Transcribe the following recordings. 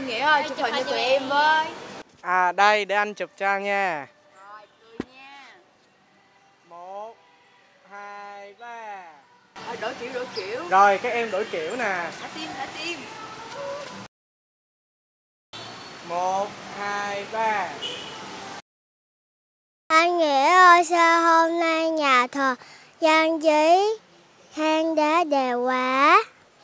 Anh Nghĩa ơi, chụp hình cho tụi em với. À đây, để anh chụp cho nha. Rồi, cười nha. 1, 2, 3. Đổi kiểu. Rồi, các em đổi kiểu nè. Thả tim. 1, 2, 3. Anh Nghĩa ơi, sao hôm nay nhà thờ trang trí hang đá đẹp quá?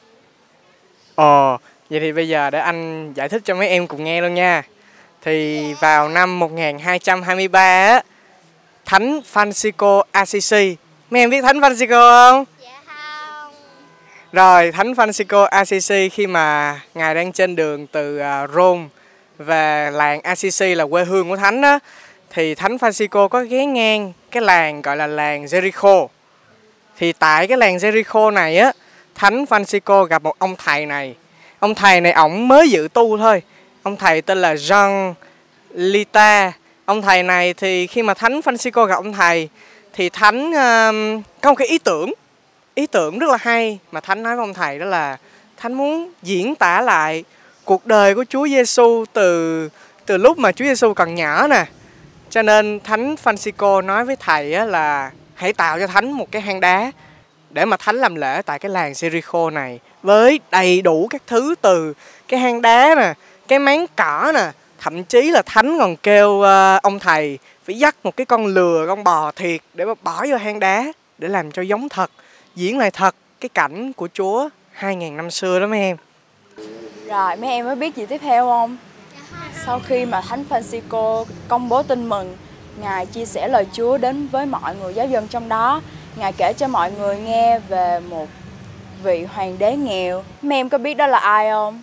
Vậy thì bây giờ để anh giải thích cho mấy em cùng nghe luôn nha. Thì vào năm 1223 á, Thánh Francisco Assisi. Mấy em biết Thánh Francisco không? Dạ không. Rồi, Thánh Francisco Assisi khi mà Ngài đang trên đường từ Rome về làng Assisi là quê hương của Thánh á, thì Thánh Francisco có ghé ngang cái làng gọi là làng Jericho. Thì tại cái làng Jericho này á, Thánh Francisco gặp một ông thầy này. Ông thầy này ổng mới dự tu thôi. Ông thầy tên là Jean Lita. Ông thầy này thì khi mà Thánh Francisco gặp ông thầy thì Thánh có một cái ý tưởng rất là hay mà Thánh nói với ông thầy, đó là Thánh muốn diễn tả lại cuộc đời của Chúa Giêsu từ lúc mà Chúa Giêsu còn nhỏ nè. Cho nên Thánh Francisco nói với thầy á là hãy tạo cho Thánh một cái hang đá để mà Thánh làm lễ tại cái làng Jericho này, với đầy đủ các thứ từ cái hang đá nè, cái máng cỏ nè, thậm chí là Thánh còn kêu ông thầy phải dắt một cái con lừa, con bò thiệt để mà bỏ vô hang đá để làm cho giống thật, diễn lại thật cái cảnh của Chúa 2000 năm xưa đó mấy em. Rồi, mấy em có biết gì tiếp theo không? Sau khi mà Thánh Francisco công bố tin mừng, Ngài chia sẻ lời Chúa đến với mọi người giáo dân trong đó. Ngài kể cho mọi người nghe về một vị hoàng đế nghèo. Mấy em có biết đó là ai không?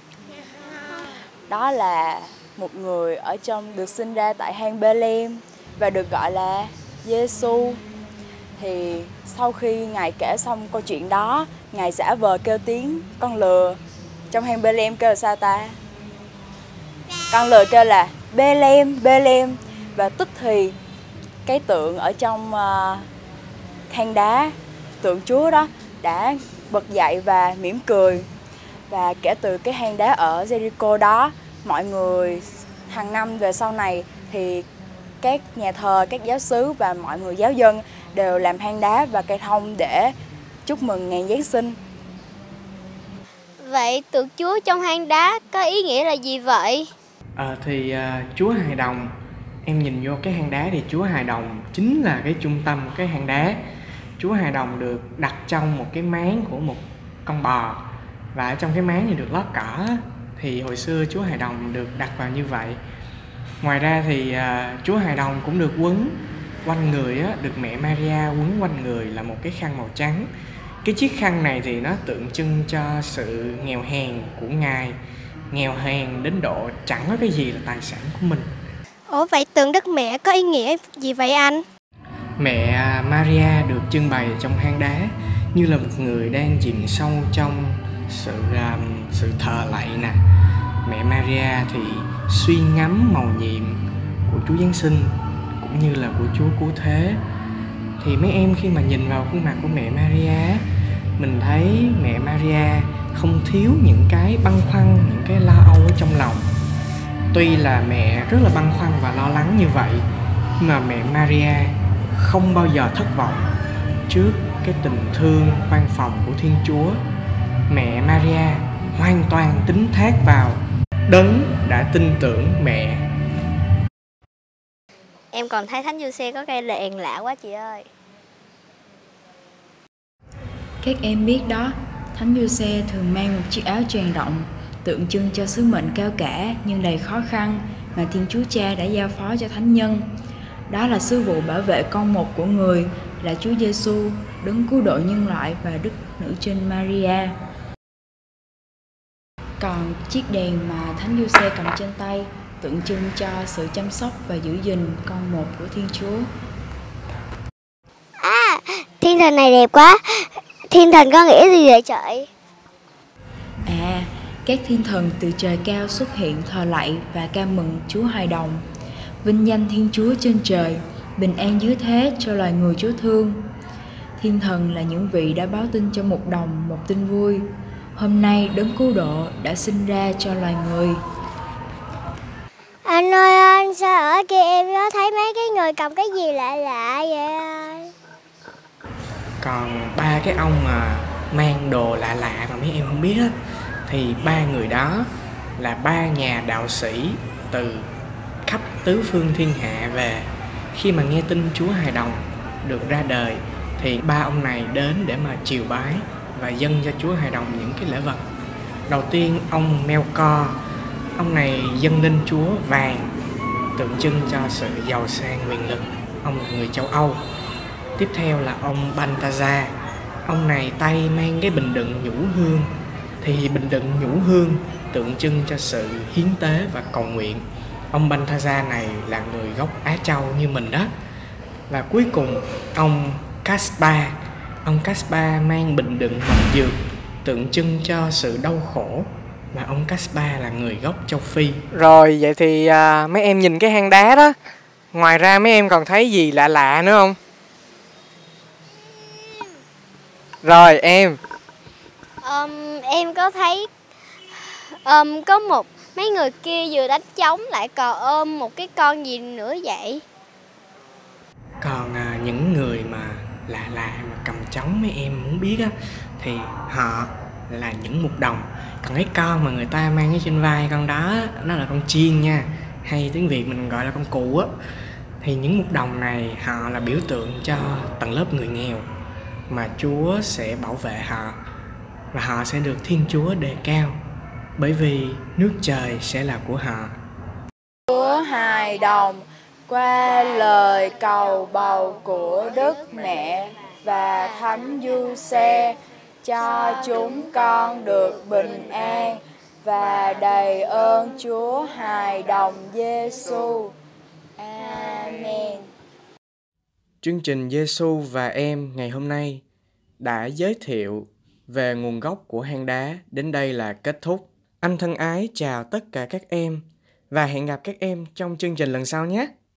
Đó là một người được sinh ra tại hang Bethlehem và được gọi là Giêsu. Thì sau khi Ngài kể xong câu chuyện đó, Ngài giả vờ kêu tiếng con lừa. Trong hang Bethlehem kêu là sao ta? Con lừa kêu là Bethlehem. Và tức thì cái tượng ở trong hang đá, tượng Chúa đó đã bật dậy và mỉm cười. Và kể từ cái hang đá ở Jericho đó, mọi người hàng năm về sau này thì các nhà thờ, các giáo xứ và mọi người giáo dân đều làm hang đá và cây thông để chúc mừng ngày Giáng sinh. Vậy tượng Chúa trong hang đá có ý nghĩa là gì vậy? Chúa hài đồng, em nhìn vô cái hang đá thì Chúa hài đồng chính là cái trung tâm của cái hang đá. Chúa hài đồng được đặt trong một cái máng của một con bò, và ở trong cái máng thì được lót cỏ. Thì hồi xưa Chúa hài đồng được đặt vào như vậy. Ngoài ra thì Chúa hài đồng cũng được quấn quanh người á, được mẹ Maria quấn quanh người là một cái khăn màu trắng. Cái chiếc khăn này thì nó tượng trưng cho sự nghèo hèn của Ngài, nghèo hèn đến độ chẳng có cái gì là tài sản của mình. Ủa vậy tượng Đức Mẹ có ý nghĩa gì vậy anh? Mẹ Maria được trưng bày trong hang đá như là một người đang chìm sâu trong sự thờ lạy nè. Mẹ Maria thì suy ngẫm mầu nhiệm của Chúa Giáng sinh cũng như là của Chúa Cứu Thế. Thì mấy em khi mà nhìn vào khuôn mặt của mẹ Maria, mình thấy mẹ Maria không thiếu những cái băn khoăn, những cái lo âu ở trong lòng. Tuy là mẹ rất là băn khoăn và lo lắng như vậy, nhưng mà mẹ Maria không bao giờ thất vọng trước cái tình thương khoan phòng của Thiên Chúa. Mẹ Maria hoàn toàn tín thác vào Đấng đã tin tưởng mẹ. Em còn thấy Thánh Giuse có cây đèn lạ quá chị ơi. Các em biết đó, Thánh Giuse thường mang một chiếc áo choàng rộng, tượng trưng cho sứ mệnh cao cả nhưng đầy khó khăn mà Thiên Chúa Cha đã giao phó cho thánh nhân. Đó là sứ vụ bảo vệ con một của người, là Chúa Giêsu, Đấng cứu độ nhân loại và Đức Nữ Trinh Maria. Còn chiếc đèn mà Thánh Giuse cầm trên tay tượng trưng cho sự chăm sóc và giữ gìn con một của Thiên Chúa. À, thiên thần này đẹp quá. Thiên thần có nghĩa gì vậy trời? À, các thiên thần từ trời cao xuất hiện thờ lạy và ca mừng Chúa hài đồng. Vinh danh Thiên Chúa trên trời, bình an dưới thế cho loài người Chúa thương. Thiên thần là những vị đã báo tin cho một đồng một tin vui. Hôm nay Đấng cứu độ đã sinh ra cho loài người. Anh ơi anh, sao ở kia em có thấy mấy cái người cầm cái gì lạ lạ vậy anh? Còn ba cái ông mà mang đồ lạ lạ mà mấy em không biết á, thì ba người đó là ba nhà đạo sĩ từ khắp tứ phương thiên hạ về. Khi mà nghe tin Chúa Hài Đồng được ra đời thì ba ông này đến để mà chiều bái và dâng cho Chúa Hài Đồng những cái lễ vật. Đầu tiên ông Melkor, ông này dâng lên Chúa vàng, tượng trưng cho sự giàu sang quyền lực. Ông là người châu Âu. Tiếp theo là ông Balthazar, ông này tay mang cái bình đựng nhũ hương. Thì bình đựng nhũ hương tượng trưng cho sự hiến tế và cầu nguyện. Ông Balthazar này là người gốc Á Châu như mình đó. Và cuối cùng ông Caspar, ông Caspar mang bình đựng mật dược tượng trưng cho sự đau khổ. Và ông Caspar là người gốc châu Phi. Rồi vậy thì mấy em nhìn cái hang đá đó, ngoài ra mấy em còn thấy gì lạ lạ nữa không? Rồi em. Em có thấy có mấy người kia vừa đánh trống lại còn ôm một cái con gì nữa vậy? Còn những người mà lạ lạ mà cầm trống mấy em muốn biết á, thì họ là những mục đồng. Còn cái con mà người ta mang ở trên vai, con đó nó là con chiên nha, hay tiếng Việt mình gọi là con cù á. Thì những mục đồng này họ là biểu tượng cho tầng lớp người nghèo mà Chúa sẽ bảo vệ họ, và họ sẽ được Thiên Chúa đề cao, bởi vì nước trời sẽ là của họ. Chúa Hài Đồng qua lời cầu bầu của Đức Mẹ và Thánh Giuse cho chúng con được bình an và đầy ơn Chúa Hài Đồng Giêsu. Amen. Chương trình Giêsu và em ngày hôm nay đã giới thiệu về nguồn gốc của hang đá đến đây là kết thúc. Anh thân ái chào tất cả các em và hẹn gặp các em trong chương trình lần sau nhé.